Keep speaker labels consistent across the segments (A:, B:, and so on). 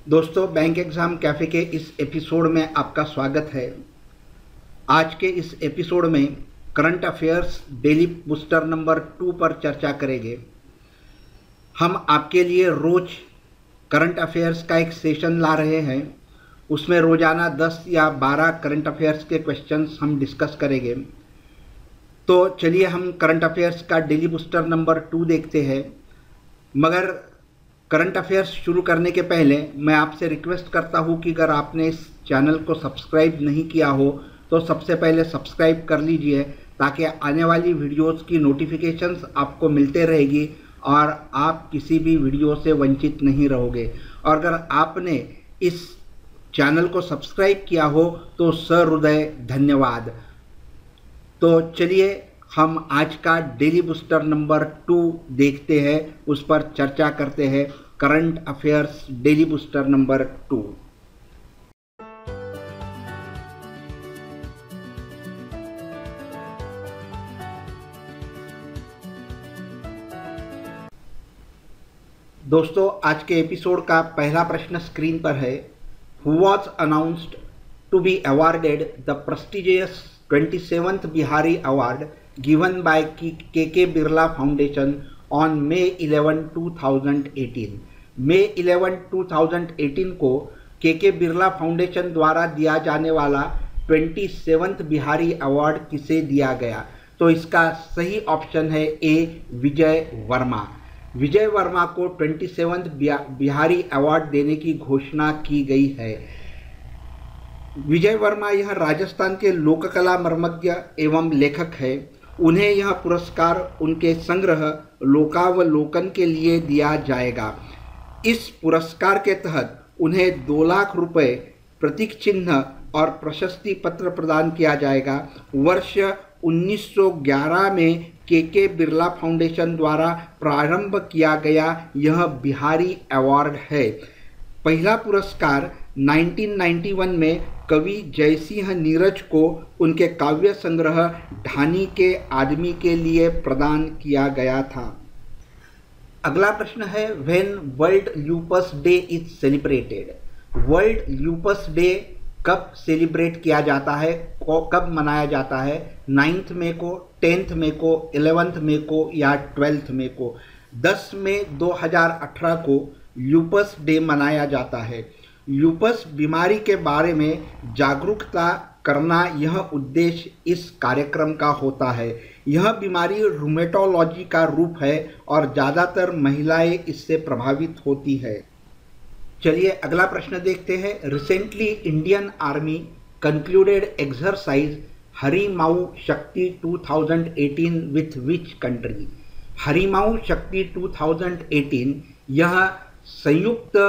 A: दोस्तों, bank exam cafe के इस एपिसोड में आपका स्वागत है। आज के इस एपिसोड में current affairs daily booster number 2 पर चर्चा करेंगे। हम आपके लिए रोज़ करंट अफेयर्स का एक सेशन ला रहे हैं। उसमें रोज़ाना 10 या 12 करंट अफेयर्स के क्वेश्चंस हम डिस्कस करेंगे। तो चलिए हम करंट अफेयर्स का डेली बूस्टर नंबर 2 देखते हैं। मगर करंट अफेयर्स शुरू करने के पहले मैं आपसे रिक्वेस्ट करता हूं कि अगर आपने इस चैनल को सब्सक्राइब नहीं किया हो तो सबसे पहले सब्सक्राइब कर लीजिए, ताकि आने वाली वीडियोस की नोटिफिकेशंस आपको मिलते रहेगी और आप किसी भी वीडियो से वंचित नहीं रहोगे। और अगर आपने इस चैनल को सब्सक्राइब किया हो तो सहृदय धन्यवाद। तो चलिए हम आज का डेली बूस्टर नंबर 2 देखते हैं, उस पर चर्चा करते हैं। Current affairs daily booster number 2। दोस्तों, आज के एपिसोड का पहला प्रश्न स्क्रीन पर है। Who was announced to be awarded the prestigious 27th Bihari Award given by KK Birla Foundation on May 11, 2018। May 11, 2018 को KK बिरला फाउंडेशन द्वारा दिया जाने वाला 27th बिहारी अवार्ड किसे दिया गया? तो इसका सही ऑप्शन है ए, विजय वर्मा। विजय वर्मा को 27th बिहारी अवार्ड देने की घोषणा की गई है। विजय वर्मा यह राजस्थान के लोककला मर्मज्ञ एवं लेखक है। उन्हें यह पुरस्कार उनके संग्रह लोकावलोकन के लिए दिया जाएगा। इस पुरस्कार के तहत उन्हें 2 लाख रुपए, प्रतीक चिन्ह और प्रशस्ति पत्र प्रदान किया जाएगा। वर्ष 1911 में केके बिरला फाउंडेशन द्वारा प्रारंभ किया गया यह बिहारी अवार्ड है। पहला पुरस्कार 1991 में कवि जयसिंह नीरज को उनके काव्य संग्रह ढानी के आदमी के लिए प्रदान किया गया था। अगला प्रश्न है, when world lupus day is celebrated? World lupus day कब सेलिब्रेट किया जाता है, कब मनाया जाता है? 9 मई को, 10 मई को, 11 मई को या 12 मई को? 10 मई 2018 को ल्यूपस डे मनाया जाता है। ल्यूपस बीमारी के बारे में जागरूकता करना यह उद्देश्य इस कार्यक्रम का होता है। यह बीमारी रूमेटोलॉजी का रूप है और ज़्यादातर महिलाएं इससे प्रभावित होती है। चलिए अगला प्रश्न देखते हैं। Recently Indian army concluded exercise Harimau Shakti 2018 with which country? Harimau Shakti 2018 यह संयुक्त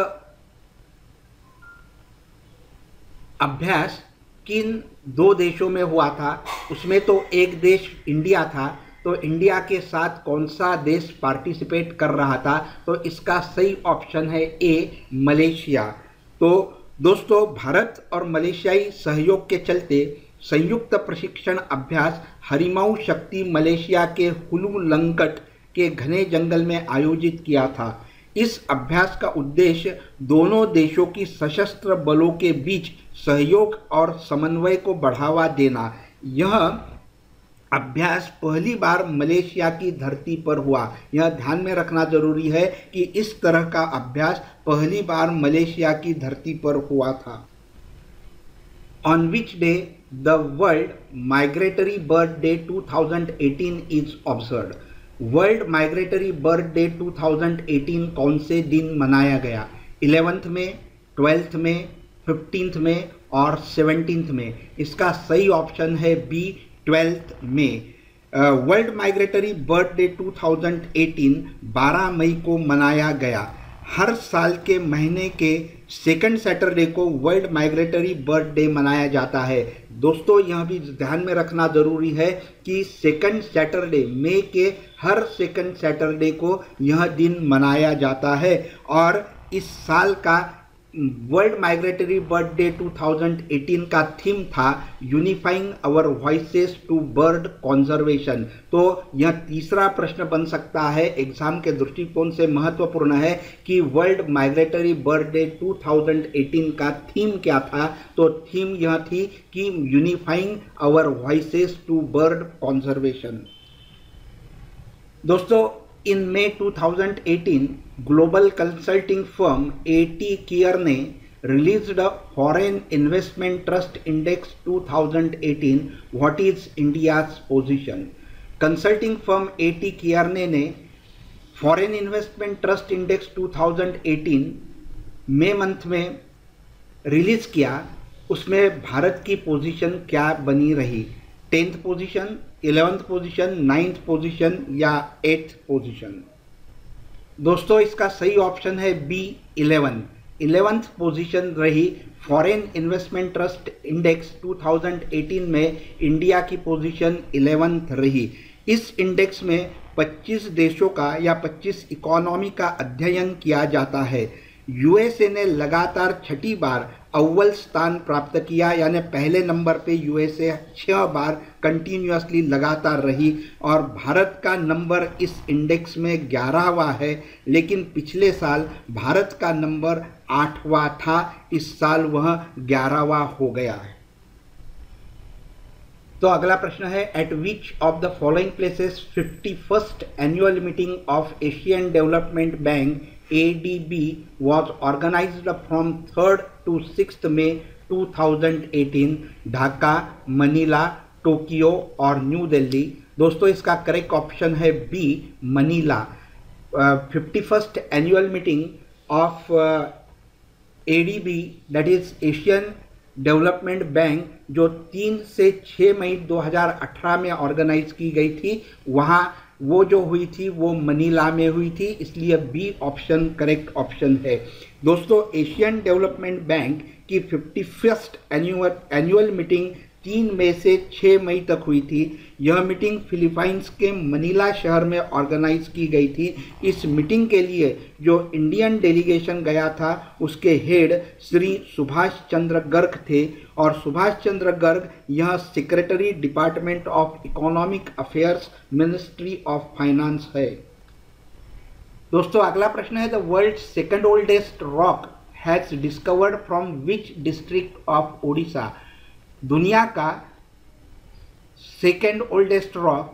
A: अभ्यास किन 2 देशों में हुआ था? उसमें तो एक देश इंडिया था, तो इंडिया के साथ कौन सा देश पार्टिसिपेट कर रहा था? तो इसका सही ऑप्शन है ए, मलेशिया। तो दोस्तों, भारत और मलेशियाई सहयोग के चलते संयुक्त प्रशिक्षण अभ्यास हरिमाऊ शक्ति मलेशिया के हुलू लंगट के घने जंगल में आयोजित किया था। इस अभ्यास का उद्देश्य दोनों देशों की सशस्त्र बलों के बीच सहयोग और समन्वय को बढ़ावा देना। यह अभ्यास पहली बार मलेशिया की धरती पर हुआ। यह ध्यान में रखना जरूरी है कि इस तरह का अभ्यास पहली बार मलेशिया की धरती पर हुआ था। On which day the world migratory bird day 2018 is observed? World migratory bird day 2018 कौन से दिन मनाया गया? 11 मई, 12 मई, 15 मई और 17 मई? इसका सही ऑप्शन है बी, 12 मई। वर्ल्ड माइग्रेटरी बर्ड डे 2018 12 मई को मनाया गया। हर साल के महीने के सेकंड सैटरडे को वर्ल्ड माइग्रेटरी बर्ड डे मनाया जाता है। दोस्तों, यह भी ध्यान में रखना जरूरी है कि सेकंड सैटरडे, मई के हर सेकंड सैटरडे को यह दिन मनाया जाता है और इस साल का वर्ल्ड माइग्रेटरी बर्ड डे 2018 का थीम था unifying our voices to bird conservation. तो यह तीसरा प्रश्न बन सकता है, एग्जाम के दृष्टिकोण से महत्वपूर्ण है कि वर्ल्ड माइग्रेटरी बर्ड डे 2018 का थीम क्या था। तो थीम यह थी कि unifying our voices to bird conservation. दोस्तों, in May 2018, global consulting firm AT Kearney released a Foreign Investment Trust Index 2018. What is India's position? Consulting firm AT Kearney ने foreign investment trust index 2018 मई month में release किया। उसमें भारत की position क्या बनी रही? 10th position, 11th position, 9th position या 8th पोजीशन? दोस्तों, इसका सही ऑप्शन है बी 11। 11th पोजीशन रही। फॉरेन इन्वेस्टमेंट ट्रस्ट इंडेक्स 2018 में इंडिया की पोजीशन 11th रही। इस इंडेक्स में 25 देशों का या 25 इकोनॉमी का अध्ययन किया जाता है। यूएसए ने लगातार 6ठी बार अव्वल स्थान प्राप्त किया, यानी पहले नंबर पे यूएसए 6 बार कंटिन्यूअसली लगातार रही और भारत का नंबर इस इंडेक्स में 11वां है। लेकिन पिछले साल भारत का नंबर 8वां था, इस साल वह 11वां हो गया है। तो अगला प्रश्न है, at which of the following places 51st annual meeting of Asian development bank ADB was organized from 3rd to 6th May 2018? Dhaka, Manila, Tokyo और न्यू दिल्ली? दोस्तों, इसका करेक्ट ऑप्शन है B Manila. 51st annual meeting of ADB that is Asian development bank, जो 3 से 6 मई 2018 में organise की गई थी, वहाँ वो जो हुई थी वो मनीला में हुई थी, इसलिए बी ऑप्शन करेक्ट ऑप्शन है। दोस्तों, एशियन डेवलपमेंट बैंक की 51st एनुअल मीटिंग 3 मई से 6 मई तक हुई थी। यह मीटिंग फिलीपाइंस के मनीला शहर में ऑर्गेनाइज की गई थी। इस मीटिंग के लिए जो इंडियन डेलीगेशन गया था उसके हेड श्री सुभाष चंद्र गर्ग थे और सुभाष चंद्र गर्ग यह secretary department of economic affairs, ministry of finance है। दोस्तों, अगला प्रश्न है, the world second oldest rock has discovered from which district of Odisha? दुनिया का सेकेंड ओल्डेस्ट रॉक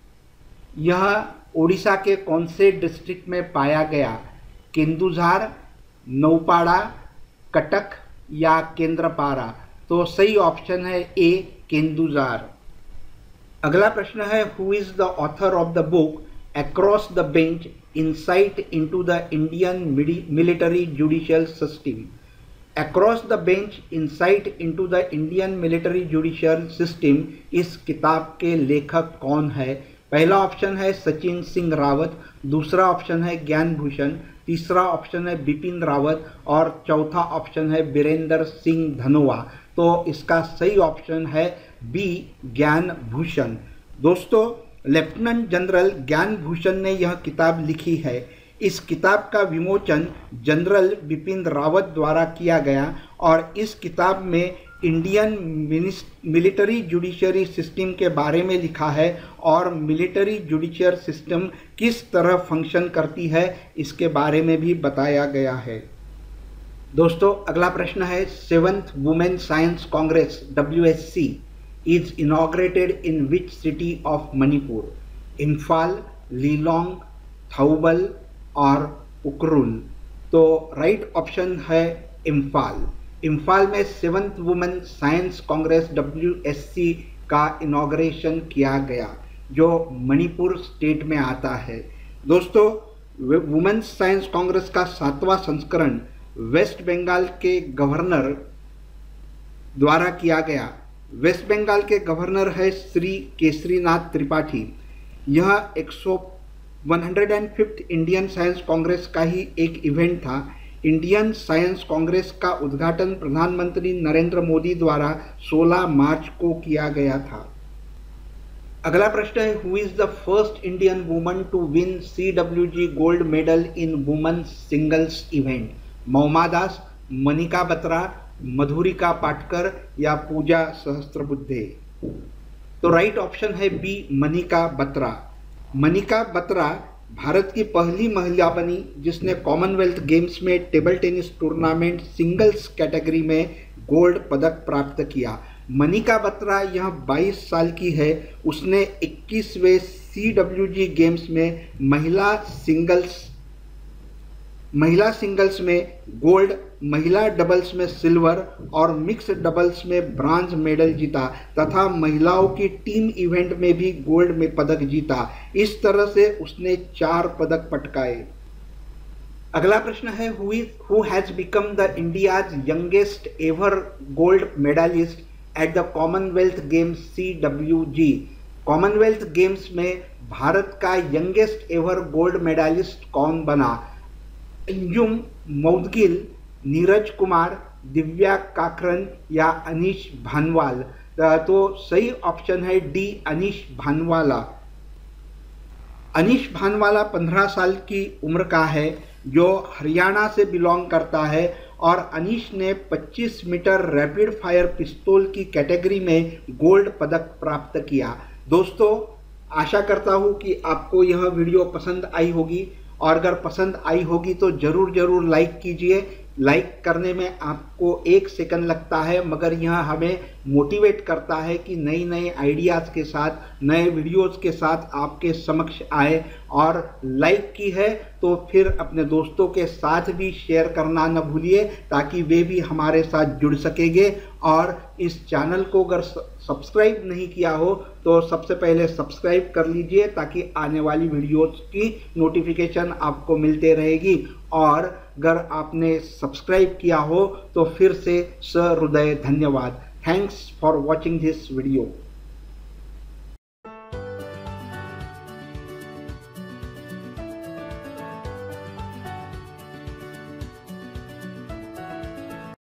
A: यह ओडिशा के कौन से डिस्ट्रिक्ट में पाया गया? केंदुझार, नौपाड़ा, कटक या केंद्रपारा? तो सही ऑप्शन है ए केंदुझार। अगला प्रश्न है, who is the author of the book across the bench insight into the Indian military judicial system? Across the bench insight into the Indian military judicial system, इस किताब के लेखक कौन है? पहला ऑप्शन है सचिन सिंह रावत, दूसरा ऑप्शन है ज्ञान भूषण, तीसरा ऑप्शन है बिपिन रावत और चौथा ऑप्शन है बीरेंद्र सिंह धनोआ। तो इसका सही ऑप्शन है बी ज्ञान भूषण। दोस्तों, लेफ्टिनेंट जनरल ज्ञान भूषण ने यह किताब लिखी है। इस किताब का विमोचन जनरल बिपिन रावत द्वारा किया गया और इस किताब में इंडियन मिलिट्री जुडिशरी सिस्टम के बारे में लिखा है और मिलिट्री जुडिशियल सिस्टम किस तरह फंक्शन करती है इसके बारे में भी बताया गया है। दोस्तों, अगला प्रश्न है, 7th women science congress WSC is inaugurated in which city of Manipur? Imphal, Lilong, Thoubal और उकरुल? तो राइट ऑप्शन है इम्फाल। इम्फाल में 7th women science congress WSC का इनॉग्रेशन किया गया, जो मणिपुर स्टेट में आता है। दोस्तों, वुमेन साइंस कांग्रेस का 7वां संस्करण वेस्ट बंगाल के गवर्नर द्वारा किया गया। वेस्ट बंगाल के गवर्नर है श्री केसरीनाथ त्रिपाठी। यह 105th इंडियन साइंस कांग्रेस का ही एक इवेंट था। इंडियन साइंस कांग्रेस का उद्घाटन प्रधानमंत्री नरेंद्र मोदी द्वारा 16 मार्च को किया गया था। अगला प्रश्न है, who is the first Indian woman to win CWG gold medal in women's singles event? Mouma Das, Manika Batra, Madhurika Patkar या पूजा सहस्त्रबुद्धे? तो राइट ऑप्शन है बी, मनिका बत्रा। मनिका बत्रा भारत की पहली महिला बनी जिसने कॉमनवेल्थ गेम्स में table tennis tournament singles category में गोल्ड पदक प्राप्त किया। मनिका बत्रा यह 22 साल की है। उसने 21वें CWG गेम्स में महिला सिंगल्स में गोल्ड, महिला डबल्स में सिल्वर और मिक्स डबल्स में ब्रांज मेडल जीता तथा महिलाओं की टीम इवेंट में भी गोल्ड में पदक जीता। इस तरह से उसने 4 पदक पटकाए। अगला प्रश्न है, who has become the India's youngest ever gold medalist at the commonwealth games CWG? Commonwealth games में भारत का यंगेस्ट एवर गोल्ड मेडलिस्ट कौन बना? अंजुम मौदगिल, नीरज कुमार, दिव्या काकरन या अनीश भानवाल? तो सही ऑप्शन है डी, अनीश भानवाला। अनीश भानवाला 15 साल की उम्र का है जो हरियाणा से बिलोंग करता है और अनीश ने 25 मीटर रैपिड फायर पिस्तौल की कैटेगरी में गोल्ड पदक प्राप्त किया। दोस्तों, आशा करता हूँ कि आपको यह वीडियो पसंद आई होगी और अगर पसंद आई होगी तो ज़रूर लाइक कीजिए। लाइक करने में आपको 1 सेकंड लगता है मगर यह हमें मोटिवेट करता है कि नए आइडियाज़ के साथ, नए वीडियोज़ के साथ आपके समक्ष आए। और लाइक की है तो फिर अपने दोस्तों के साथ भी शेयर करना न भूलिए ताकि वे भी हमारे साथ जुड़ सकेंगे। और इस चैनल को अगर सब्सक्राइब नहीं किया हो तो सबसे पहले सब्सक्राइब कर लीजिए ताकि आने वाली वीडियोज़ की नोटिफिकेशन आपको मिलते रहेगी। और अगर आपने सब्सक्राइब किया हो तो फिर से सहृदय धन्यवाद। Thanks for watching this video.